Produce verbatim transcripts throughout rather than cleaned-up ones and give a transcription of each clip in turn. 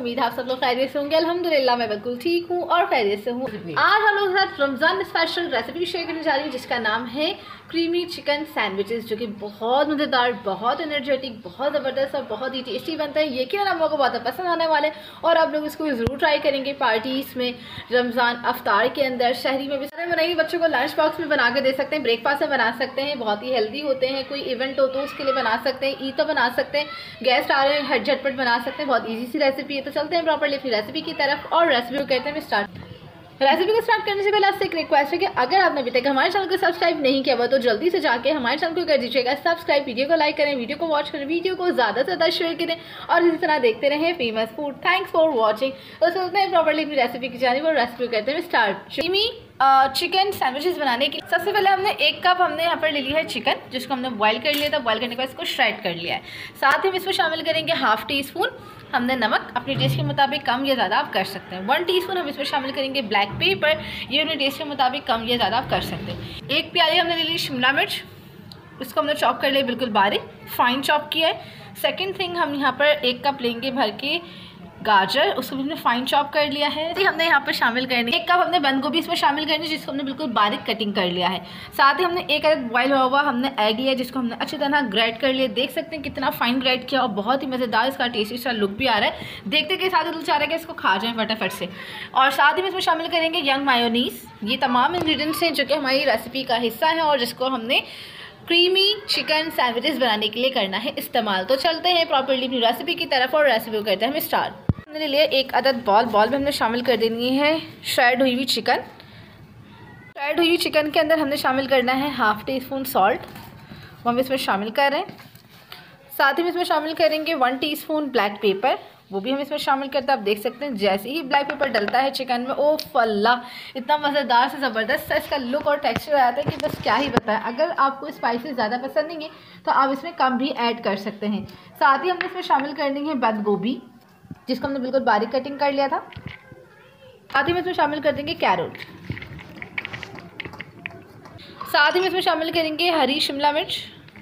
उम्मीद है आप सब लोग खैरियत से होंगे। अल्हम्दुलिल्लाह मैं बिल्कुल ठीक हूँ और खैरियत से हूँ। आज हम लोग साथ रमज़ान स्पेशल रेसिपी शेयर करने जा रही हूँ जिसका नाम है क्रीमी चिकन सैंडविचेस, जो कि बहुत मज़ेदार, बहुत एनर्जेटिक, बहुत ज़बरदस्त और बहुत ही टेस्टी बनता है। यकीनन आप लोगों को बहुत पसंद आने वाले और आप लोग इसको ज़रूर ट्राई करेंगे। पार्टीज़ में, रमज़ान अफ्तार के अंदर, शहरी में भी सारे बनाइए। बच्चों को लंच बॉक्स में बना के दे सकते हैं, ब्रेकफास्ट में बना सकते हैं, बहुत ही हेल्दी होते हैं। कोई इवेंट हो तो उसके लिए बना सकते हैं, ईद तो बना सकते हैं, गेस्ट आ रहे हैं झटपट बना सकते हैं। बहुत ईजी सी रेसिपी है। तो चलते हैं प्रॉपर्ली अपनी रेसिपी की तरफ और रेसिपी को कहते हैं स्टार्ट। रेसिपी को स्टार्ट करने से पहले आपसे एक रिक्वेस्ट है कि अगर आपने अभी तक हमारे चैनल को सब्सक्राइब नहीं किया हुआ तो जल्दी से जाके हमारे चैनल को कर दीजिएगा सब्सक्राइब। वीडियो को लाइक करें, वीडियो को वॉच करें, वीडियो को ज़्यादा से ज़्यादा शेयर करें और इसी तरह देखते रहें famous food. Thanks for watching. तो चलते हैं प्रॉपर्ली अपनी रेसिपी की जानिब और रेसिपी करते हैं स्टार्ट। क्रीमी चिकन सैंडविचेस बनाने के लिए सबसे पहले हमने एक कप हमने यहाँ पर ले लिया है चिकन, जिसको हमने बॉईल कर लिया था। बॉईल करने के बाद इसको श्रेड कर लिया है। साथ ही हम इसमें शामिल करेंगे हाफ टी स्पून हमने नमक, अपने टेस्ट के मुताबिक कम या ज़्यादा आप कर सकते हैं। वन टीस्पून हम इसमें शामिल करेंगे ब्लैक पेपर, ये अपने टेस्ट के मुताबिक कम या ज़्यादा आप कर सकते हैं। एक प्याली हमने ले ली शिमला मिर्च, इसको हमने चॉप कर लिया बिल्कुल बारीक, फाइन चॉप किया है। सेकंड थिंग हम यहाँ पर एक कप लेंगे भर के गाजर, उसको भी हमने फाइन चॉप कर लिया है। तो हमने यहाँ पर शामिल करनी एक कप हमने बंद गोभी इसमें शामिल करनी है, जिसको हमने बिल्कुल बारीक कटिंग कर लिया है। साथ ही हमने एक अदद बॉयल हुआ हुआ हमने एग लिया, जिसको हमने अच्छी तरह ग्रेट कर लिया। देख सकते हैं कितना फाइन ग्रेट किया और बहुत ही मज़ेदार इसका टेस्टी सा लुक भी आ रहा है। देखते के साथ ही दिल चाह रहा है कि इसको खा जाएं फटाफट से। और साथ ही में इसमें शामिल करेंगे यंग मायोनीस। ये तमाम इंग्रेडिएंट्स हैं जो कि हमारी रेसिपी का हिस्सा है और जिसको हमने क्रीमी चिकन सैंडविचेस बनाने के लिए करना है इस्तेमाल। तो चलते हैं प्रॉपर्ली अपनी रेसिपी की तरफ और रेसिपी को करते हैं हम स्टार्ट। हमने लिए एक अदद बॉल बॉल में हमने शामिल कर देनी है श्रेड हुई हुई चिकन। श्रेड हुई हुई चिकन के अंदर हमने शामिल करना है हाफ टी स्पून सॉल्ट, वो हम इसमें शामिल कर रहे हैं। साथ ही में इसमें शामिल करेंगे वन टीस्पून ब्लैक पेपर, वो भी हम इसमें शामिल करते हैं। आप देख सकते हैं जैसे ही ब्लैक पेपर डलता है चिकन में, ओ फल्ला, इतना मज़ेदार से ज़बरदस्त सा इसका लुक और टेक्सचर आता है कि बस क्या ही बताएं। अगर आपको स्पाइसेस ज़्यादा पसंद नहीं है तो आप इसमें कम भी ऐड कर सकते हैं। साथ ही हमने इसमें शामिल करनी है बंद गोभी, जिसको हमने बिल्कुल बारीक कटिंग कर लिया था। साथ ही में इसमें शामिल कर देंगे कैरेट। साथ ही में इसमें शामिल करेंगे हरी शिमला मिर्च।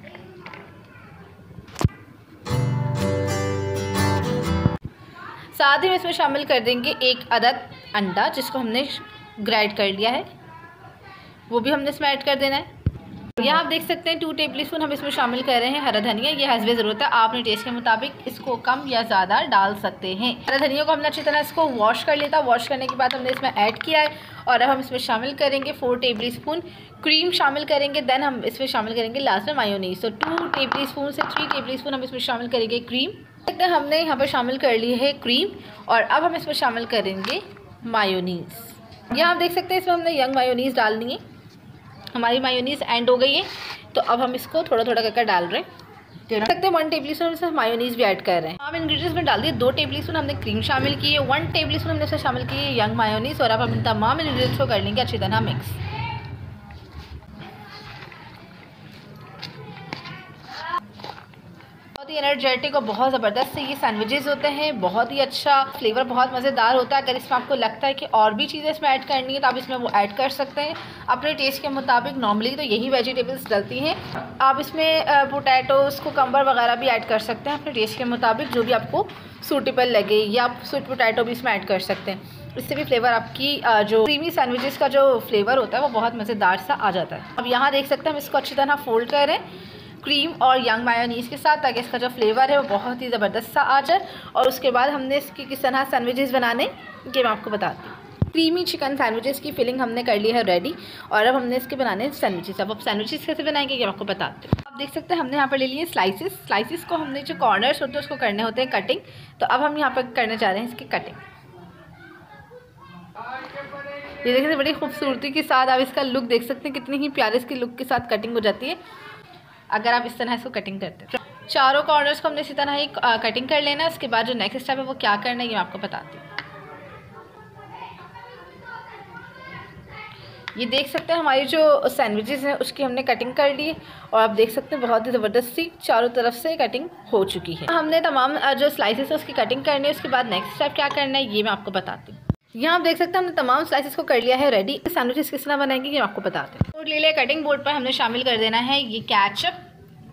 साथ ही में इसमें शामिल कर देंगे एक अदद अंडा, जिसको हमने ग्राइंड कर लिया है, वो भी हमने इसमें ऐड कर देना है। यहाँ आप देख सकते हैं टू टेबल स्पून हम इसमें शामिल कर रहे हैं हरा धनिया। ये हस्बे ज़रूरत है, आप अपने टेस्ट के मुताबिक इसको कम या ज़्यादा डाल सकते हैं। हरा धनिया को हमने अच्छी तरह इसको वॉश कर लिया था। वॉश करने के बाद हमने इसमें ऐड किया है और अब हम इसमें शामिल करेंगे फोर टेबल स्पून क्रीम शामिल करेंगे। देन हम इसमें शामिल करेंगे लास्ट में मायोनीज। तो टू टेबल स्पून से थ्री टेबल स्पून हम इसमें शामिल करेंगे क्रीम। हमने यहाँ पर शामिल कर ली है क्रीम और अब हम इसमें शामिल करेंगे मायोनीज। यहाँ आप देख सकते हैं इसमें हमने यंग मायोनीज डालनी है। हमारी मायोनीज एंड हो गई है, तो अब हम इसको थोड़ा थोड़ा करके डाल रहे हैं। देख सकते हैं वन टेबल स्पून से मायोनीज भी ऐड कर रहे हैं। हम इंग्रेडिएंट्स में डाल दिए। दो टेबल स्पून हमने क्रीम शामिल की है, वन टेबल स्पून हमने इसमें शामिल की है यंग मायोनीज और अब हम इन तमाम इंग्रेडिएंट्स को कर लेंगे अच्छी तरह मिक्स। बहुत ही एनर्जेटिक और बहुत ज़बरदस्त से ये सैंडविचेस होते हैं। बहुत ही अच्छा फ्लेवर, बहुत मज़ेदार होता है। अगर इसमें आपको लगता है कि और भी चीज़ें इसमें ऐड करनी है तो आप इसमें वो ऐड कर सकते हैं अपने टेस्ट के मुताबिक। नॉर्मली तो यही वेजिटेबल्स डलती हैं। आप इसमें पोटैटोज़, कुकम्बर वगैरह भी ऐड कर सकते हैं अपने टेस्ट के मुताबिक, जो भी आपको सूटेबल लगे, या आप स्वीट पोटैटो भी इसमें ऐड कर सकते हैं। इससे भी फ्लेवर आपकी जो क्रीमी सैंडविचेस का जो फ्लेवर होता है वो बहुत मज़ेदार सा आ जाता है। अब यहाँ देख सकते हैं हम इसको अच्छी तरह फोल्ड करें क्रीम और यंग मायोनीज के साथ, ताकि इसका जो फ्लेवर है वो बहुत ही ज़बरदस्त सा आ जाए। और उसके बाद हमने इसकी किस तरह सैंडविचेस बनाने ये मैं आपको बताती हूँ। क्रीमी चिकन सैंडविचेस की फिलिंग हमने कर ली है रेडी और अब हमने इसके बनाने सैंडविचेस। अब अब सैंडविचेस कैसे बनाएंगे ये मैं आपको बताती हूँ। आप देख सकते हैं हमने यहाँ पर ले लिए स्लाइसिस। स्लाइसिस को हमने जो कॉर्नर्स होते हैं उसको करने होते हैं कटिंग। तो अब हम यहाँ पर करने जा रहे हैं इसकी कटिंग। ये देखिए बड़ी खूबसूरती के साथ आप इसका लुक देख सकते हैं, कितनी ही प्यारे इसके लुक के साथ कटिंग हो जाती है अगर आप इस तरह इसको कटिंग करते हैं। चारों कॉर्नर्स को हमने इसी तरह ही कटिंग कर लेना है। उसके बाद जो नेक्स्ट स्टेप है वो क्या करना है ये मैं आपको बताती हूँ। ये देख सकते हैं हमारी जो सैंडविचेस हैं उसकी हमने कटिंग कर ली है और आप देख सकते हैं बहुत ही ज़बरदस्त सी चारों तरफ से कटिंग हो चुकी है। हमने तमाम जो स्लाइसेस है उसकी कटिंग करनी है। उसके बाद नेक्स्ट स्टेप क्या करना है ये मैं आपको बताती हूँ। यहाँ आप देख सकते हैं हमने तमाम स्लाइसेस को कर लिया है रेडी। सैंडविचेस किस तरह बनाएंगे ये आपको बताते हैं। बोर्ड ले लिया, कटिंग बोर्ड पर हमने शामिल कर देना है ये केचप।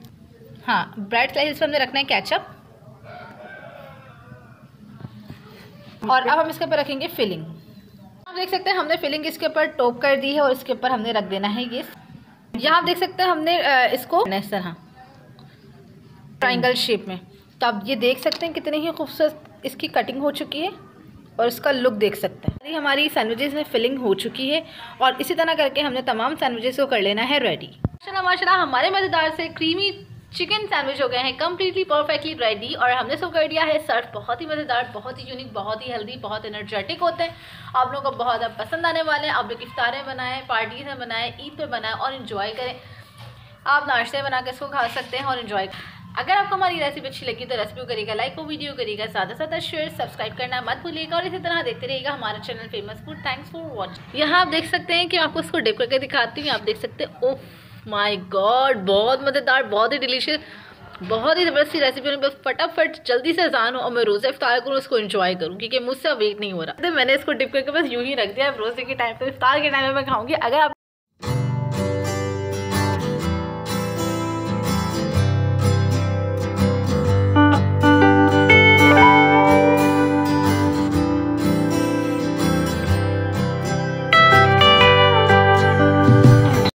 हाँ, ब्रेड स्लाइसेस पर हमने रखना है केचप। और अब हम इसके ऊपर रखेंगे फिलिंग। आप देख सकते हैं हमने फिलिंग इसके ऊपर टोप कर दी है और इसके ऊपर हमने रख देना है ये। यहाँ आप देख सकते हैं हमने इसको इस तरह ट्रायंगल शेप में। तो आप ये देख सकते हैं कितनी ही खूबसूरत इसकी कटिंग हो चुकी है और इसका लुक देख सकते हैं। हमारी सैंडविचेस में फिलिंग हो चुकी है और इसी तरह करके हमने तमाम सैंडविचेस को कर लेना है रेडी। माशाल्लाह माशाल्लाह हमारे मज़ेदार से क्रीमी चिकन सैंडविच हो गए हैं कम्प्लीटली परफेक्टली रेडी और हमने सब कर दिया है सर्व। बहुत ही मज़ेदार, बहुत ही यूनिक, बहुत ही हेल्दी, बहुत एनर्जेटिक होते हैं। आप लोगों को बहुत ज़्यादा पसंद आने वाले हैं। आप लोग इफ्तारें बनाएं, पार्टीज़ में बनाएं, ईद पे बनाएं और इन्जॉय करें। आप नाश्ते बना के इसको खा सकते हैं और इन्जॉय। अगर आपको हमारी रेसिपी अच्छी लगी तो रेसिपी को करिएगा लाइक, को वीडियो करिएगा ज़्यादा से ज़्यादा शेयर, सब्सक्राइब करना मत भूलिएगा और इसी तरह देखते रहिएगा हमारा channel famous food. Thanks for watching. यहाँ आप देख सकते हैं कि मैं आपको इसको डिप करके दिखाती हूँ। आप देख सकते हैं ओह माय गॉड, बहुत मज़ेदार, बहुत ही डिलीशियस, बहुत ही ज़बरदस्ती रेसिपी। बस फटाफट जल्दी से जान हो और मैं रोज़े इफ्तार करूँ, उसको एंजॉय करूँ क्योंकि मुझसे वेट नहीं हो रहा। तो मैंने इसको डिप करके बस यूँ ही रख दिया। रोज़े के टाइम पे, इफ्तार के टाइम में मैं खाऊंगी। अगर आप